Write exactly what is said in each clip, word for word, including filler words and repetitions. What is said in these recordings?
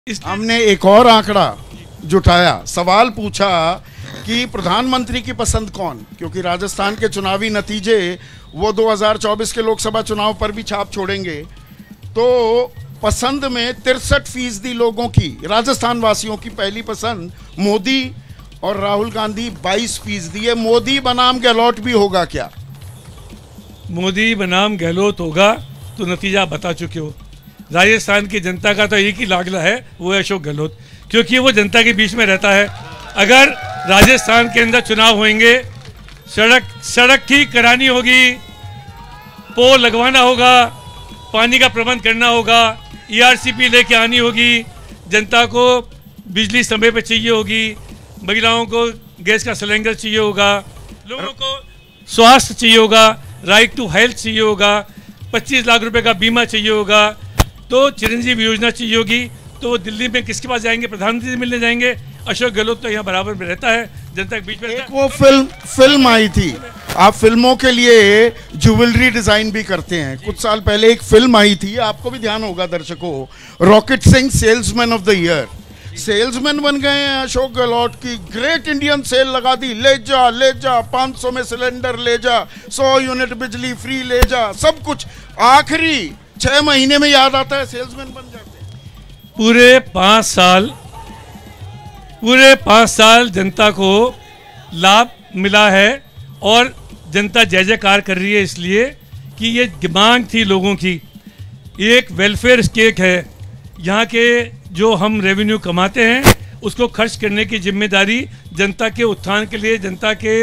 हमने एक और आंकड़ा जुटाया, सवाल पूछा कि प्रधानमंत्री की पसंद कौन, क्योंकि राजस्थान के चुनावी नतीजे वो दो हज़ार चौबीस के लोकसभा चुनाव पर भी छाप छोड़ेंगे। तो पसंद में तिरसठ फीसदी लोगों की, राजस्थान वासियों की पहली पसंद मोदी और राहुल गांधी बाईस फीसदी है। मोदी बनाम गहलोत भी होगा क्या? मोदी बनाम गहलोत होगा तो नतीजा बता चुके हो। राजस्थान की जनता का तो एक ही लागला है, वो है अशोक गहलोत, क्योंकि वो जनता के बीच में रहता है। अगर राजस्थान के अंदर चुनाव होंगे, सड़क सड़क ठीक करानी होगी, पोल लगवाना होगा, पानी का प्रबंध करना होगा, ईआरसीपी लेके आनी होगी, जनता को बिजली समय पे चाहिए होगी, महिलाओं को गैस का सिलेंडर चाहिए होगा, लोगों को स्वास्थ्य चाहिए होगा, राइट टू हेल्थ चाहिए होगा, पच्चीस लाख रुपए का बीमा चाहिए होगा, तो चिरंजीवी योजना चाहिए होगी। तो वो दिल्ली में किसके पास जाएंगे? प्रधानमंत्री से मिलने जाएंगे। अशोक गहलोत तो यहाँ बराबर में रहता है, जनता के बीच में रहता है। एक वो फिल्म फिल्म आई थी, आप फिल्मों के लिए ज्वेलरी डिजाइन भी करते हैं। कुछ साल पहले एक फिल्म आई थी, आपको भी ध्यान होगा दर्शकों, Rocket Singh salesman of the year. Salesman बन गए हैं अशोक गहलोत की। ग्रेट इंडियन सेल लगा दी, ले जा ले जा, पाँच सौ में सिलेंडर ले जा, सौ यूनिट बिजली फ्री ले जा, सब कुछ। आखिरी छह महीने में याद आता है, सेल्समैन बन जाते हैं। पूरे पाँच साल पूरे पाँच साल जनता को लाभ मिला है और जनता जय जयकार कर रही है, इसलिए कि ये डिमांड थी लोगों की। एक वेलफेयर स्टेट है, यहाँ के जो हम रेवेन्यू कमाते हैं उसको खर्च करने की जिम्मेदारी जनता के उत्थान के लिए, जनता के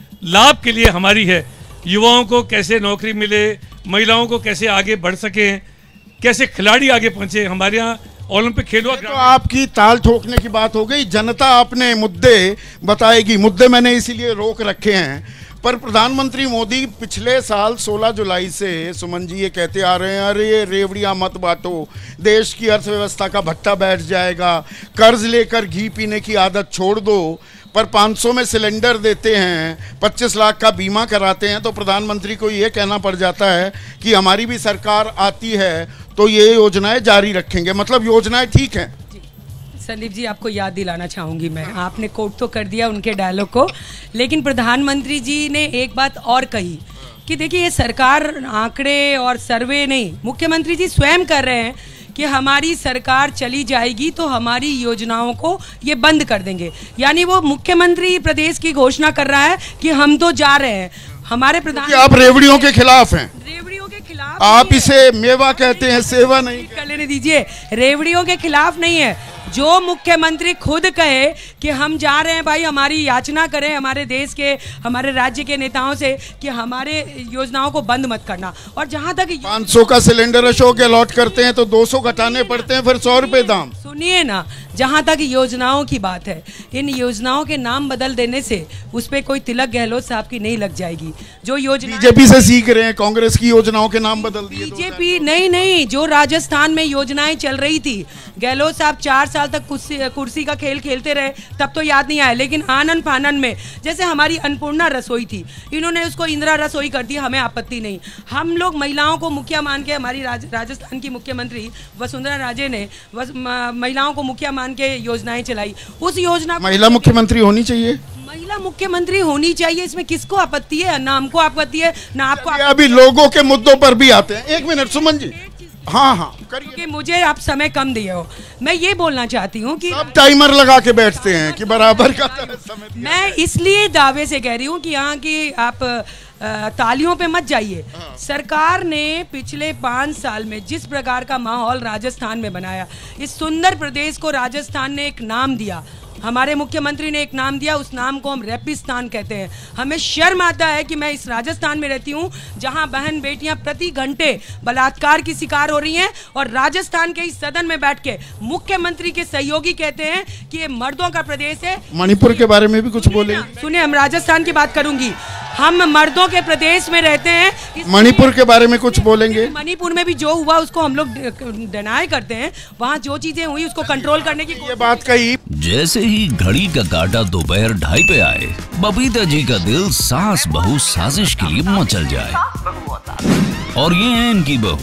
लाभ के लिए हमारी है। युवाओं को कैसे नौकरी मिले, महिलाओं को कैसे आगे बढ़ सकें, कैसे खिलाड़ी आगे पहुंचे। हमारे यहाँ ओलंपिक खेलों तो आपकी ताल ठोकने की बात हो गई, जनता अपने मुद्दे बताएगी। मुद्दे मैंने इसीलिए रोक रखे हैं। पर प्रधानमंत्री मोदी पिछले साल सोलह जुलाई से, सुमन जी, ये कहते आ रहे हैं, अरे रेवड़ियाँ मत बांटो, देश की अर्थव्यवस्था का भट्टा बैठ जाएगा, कर्ज लेकर घी पीने की आदत छोड़ दो। पर पाँच सौ में सिलेंडर देते हैं, पच्चीस लाख का बीमा कराते हैं, तो प्रधानमंत्री को ये कहना पड़ जाता है कि हमारी भी सरकार आती है तो ये योजनाएं जारी रखेंगे। मतलब योजनाएं ठीक हैं। संदीप जी, आपको याद दिलाना चाहूँगी मैं, आपने कोट तो कर दिया उनके डायलॉग को, लेकिन प्रधानमंत्री जी ने एक बात और कही कि देखिए ये सरकार आंकड़े और सर्वे नहीं, मुख्यमंत्री जी स्वयं कर रहे हैं कि हमारी सरकार चली जाएगी तो हमारी योजनाओं को ये बंद कर देंगे। यानी वो मुख्यमंत्री प्रदेश की घोषणा कर रहा है कि हम तो जा रहे हैं। हमारे प्रधान, आप रेवड़ियों के खिलाफ हैं। रेवड़ियों के खिलाफ आप इसे मेवा कहते हैं, सेवा नहीं। कर लेने दीजिए, रेवड़ियों के खिलाफ नहीं है। जो मुख्यमंत्री खुद कहे कि हम जा रहे हैं, भाई हमारी याचना करें हमारे देश के, हमारे राज्य के नेताओं से कि हमारे योजनाओं को बंद मत करना। और जहां तक पाँच सौ का सिलेंडर अशोक गहलोत करते हैं तो दो सौ घटाने पड़ते हैं, फिर सौ रुपए दाम। सुनिए ना, जहां तक योजनाओं की बात है, इन योजनाओं के नाम बदल देने से उस पर कोई तिलक गहलोत साहब की नहीं लग जाएगी। जो योजना बीजेपी से सीख रहे हैं, कांग्रेस की योजनाओं के नाम बदल दिए। बीजेपी नहीं नहीं, जो राजस्थान में योजनाएं चल रही थी, गहलोत साहब चार साल तक कुर्सी कुर्सी का खेल खेलते रहे, तब तो याद नहीं आया, लेकिन आनन फानन में, जैसे हमारी अन्नपूर्णा रसोई थी, इन्होंने उसको इंदिरा रसोई कर दी, हमें आपत्ति नहीं। हम लोग महिलाओं को मुखिया मान के, हमारी राज, राजस्थान की मुख्यमंत्री वसुंधरा राजे ने वस, महिलाओं को मुखिया मान के योजनाएं चलाई। उस योजना, महिला मुख्यमंत्री होनी चाहिए, महिला मुख्यमंत्री होनी चाहिए, इसमें किसको आपत्ति है? ना हमको आपत्ति है ना आपको। अभी लोगों के मुद्दों पर भी आते हैं। एक मिनट सुमन जी, हाँ हाँ क्योंकि मुझे आप समय कम दिए हो, मैं ये बोलना चाहती हूँ कि सब टाइमर लगा के बैठते हैं कि बराबर का समय। मैं इसलिए दावे से कह रही हूँ कि यहाँ की आप तालियों पे मत जाइए। सरकार ने पिछले पाँच साल में जिस प्रकार का माहौल राजस्थान में बनाया, इस सुंदर प्रदेश को राजस्थान ने एक नाम दिया, हमारे मुख्यमंत्री ने एक नाम दिया, उस नाम को हम रेपिस्तान कहते हैं। हमें शर्म आता है कि मैं इस राजस्थान में रहती हूँ जहाँ बहन बेटियाँ प्रति घंटे बलात्कार की शिकार हो रही हैं, और राजस्थान के इस सदन में बैठ के मुख्यमंत्री के सहयोगी कहते हैं कि ये मर्दों का प्रदेश है। मणिपुर के बारे में भी कुछ बोले। सुनिए, हम राजस्थान की बात करूंगी, हम मर्दों के प्रदेश में रहते हैं। मणिपुर के बारे में कुछ बोलेंगे? मणिपुर में भी जो हुआ उसको हम लोग डिनाई करते हैं, वहाँ जो चीजें हुई उसको कंट्रोल करने की ये बात कही। जैसे ही घड़ी का काटा दोपहर ढाई पे आए, बबीता जी का दिल सास बहू साजिश के लिए मचल जाए। और ये है इनकी बहू,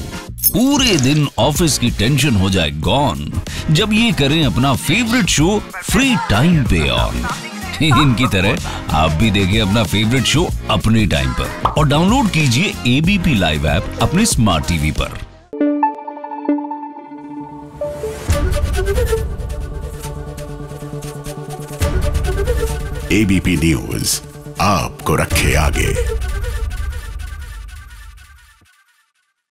पूरे दिन ऑफिस की टेंशन हो जाए गॉन जब ये करें अपना फेवरेट शो फ्री टाइम पे ऑन। इनकी तरह आप भी देखें अपना फेवरेट शो अपने टाइम पर और डाउनलोड कीजिए एबीपी लाइव ऐप अपने स्मार्ट टीवी पर। एबीपी न्यूज आपको रखे आगे।